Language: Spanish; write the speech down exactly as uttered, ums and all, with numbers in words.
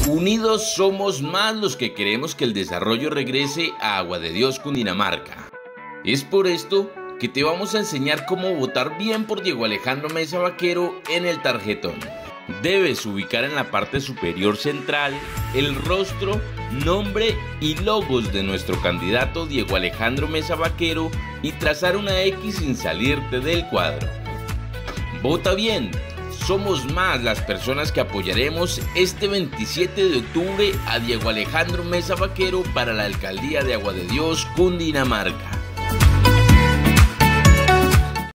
Unidos somos más los que queremos que el desarrollo regrese a Agua de Dios, Cundinamarca. Es por esto que te vamos a enseñar cómo votar bien por Diego Alejandro Meza Vaquero en el tarjetón. Debes ubicar en la parte superior central el rostro, nombre y logos de nuestro candidato Diego Alejandro Meza Vaquero y trazar una X sin salirte del cuadro. Vota bien. Somos más las personas que apoyaremos este veintisiete de octubre a Diego Alejandro Meza Vaquero para la alcaldía de Agua de Dios, Cundinamarca.